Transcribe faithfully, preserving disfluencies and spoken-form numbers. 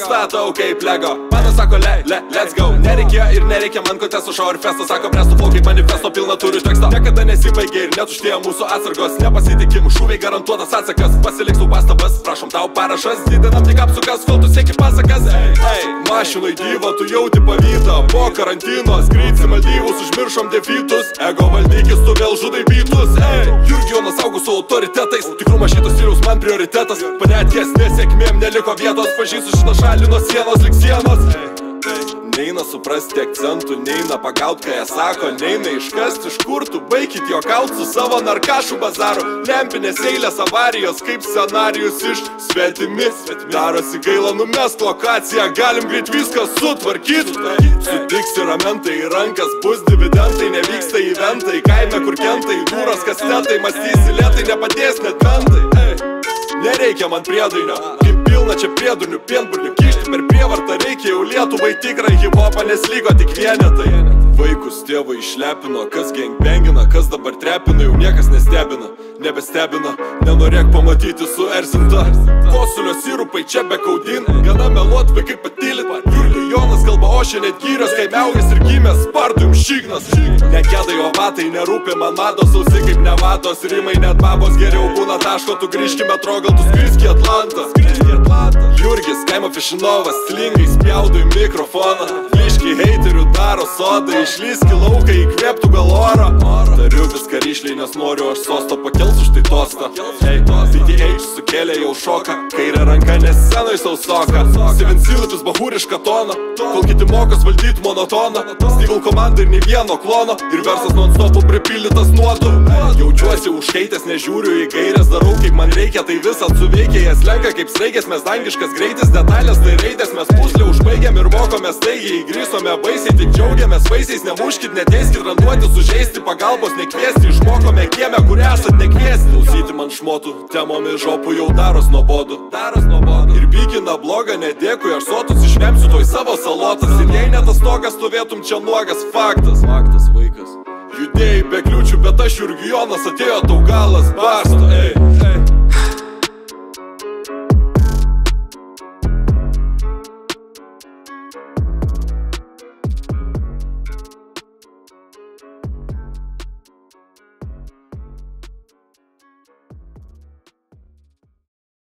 statau kaip Lego. Mano sako, le, le, let's go. Nereikia ir nereikia man kontesto šau ir festo. Sako, presto flow kaip manifesto, pilna turiu teksto. Niekada nesibaigė ir netuštėja mūsų atsargos. Nepasitikimų šūviai garantuotas atsakas. Pasiliksiu pastabas, prašom tau parašas. Didinam tik apsukas, kol tu sieki pasakas. Ei, ei, mašinai gyva, tu jauti pavydą. Po karantino skrydsi Maldyvus, užmiršom defitus. Ego valdykis, tu vėl žudai bytus. Ei, Jurgionas augo su autoritetais. Tikrumas šitas stiliaus man prioritetas. Panetkės nesėkmėm neliko vietos. Pažįsiu šitą šalį nuo sienos lik sienos. Neina suprasti akcentų, neina pagaut, ką jie sako. Neina iškasti, iš kur tu baikit jokaut su savo narkašų bazaru. Lempinės eilės avarijos kaip scenarijus iš svetimi. Darosi gaila numest lokaciją, galim greit viską sutvarkyt. Sutiksi ramentai į rankas, bus dividendai, nevyksta eventai. Kaime kur kentai, dūros kastetai, mąstysi lėtai, nepadės net ventai. Nereikia man priedainio, kaip pilna čia priedurnių, pienburnių. Kišti per prievartą reikia jau Lietuvai tikrą hip-hopą, nes lygo tik vienetai. Vaikus tėvai išlepino, kas gangbangina, kas dabar trepina, jau niekas nestebina. Nebestebina, nenorėk pamatyti suerzinta. Kosulio sirupai čia be kaudin, gana meluot vaikai patylit. Jurgionas kalba ošia net gyrios, kaimiaujas ir gimės, spartų jums šignas. Nekedai o batai, nerūpi man mados, sausi kaip nevatos. Rimai net babos geriau būna taško, tu grįžki metro, gal tu skriski Atlantą. Jurgis, kaimo Fišinovas, slingai spjaudo į mikrofoną. Liški heiterių daro sodą, išlyski lauką, įkvėptų gal oro. Tariu viską ryšliai, nes noriu aš sosto, pakels už tai tostą. Hey, D T H sukėlė jau šoką, kairė ranka nes scenoj sausoka. Seven Silipis bahūrišką toną, kol kiti mokos valdyt monotoną. Stigl komanda ir nei vieno klono, ir versas non-stopų pripildytas nuodų. Jaučiuosi užkeitęs, nežiūriu į gairės, darau kaip man reikia, tai visas suveikia. Jas lenka kaip straigės, mes dangiškas greitis, detalės tai raidės. Mes puslę užbaigiam ir mokomės taigiai, įgrįsome baisiai, tik džiaugiamės vaisiais. Nemuškit, neteiskit, randuoti, sužeisti, pagalbos nekviesti. Išmokome kieme, kur esat nekviesti. Klausyti man šmotų, temomis žopų jau daros nuobodu. Daros nuobodu. Ir bykina blogą, nedėkui, aš sotus išvemsiu toj savo salotas. Ir jei net tas togas stovėtum čia nuogas, faktas. Faktas vaikas. Judėjai be kliūčių, bet aš Jurgionas, atėjo tau galas, basta, ei.